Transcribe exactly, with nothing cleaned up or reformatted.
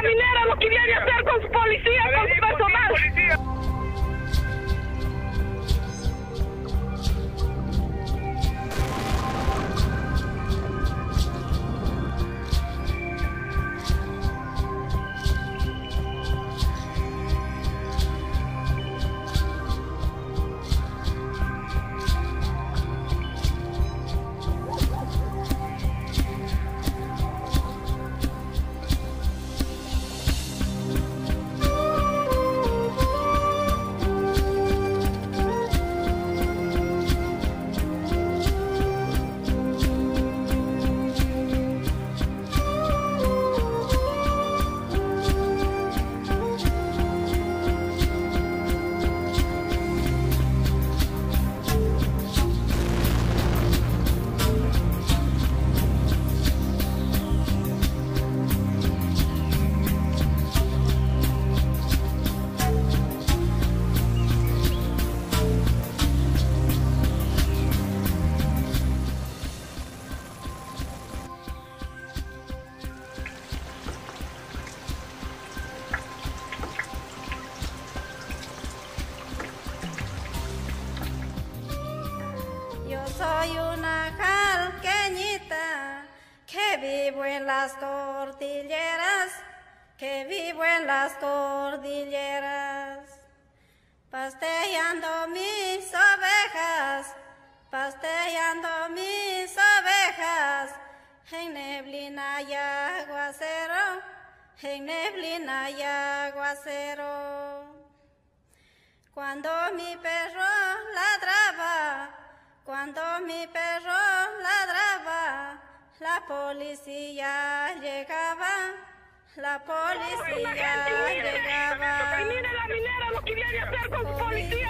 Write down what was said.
la minera lo que viene a hacer con su policía, con su personal. Yo soy una jalqueñita que vivo en las cordilleras, que vivo en las cordilleras, pasteando mis ovejas, pasteando mis ovejas, en neblina y aguacero, en neblina y aguacero. Cuando mi perro ladraba, cuando mi perro ladraba, la policía llegaba, la policía llegaba. Y mire la minera lo que viene a hacer con su policía.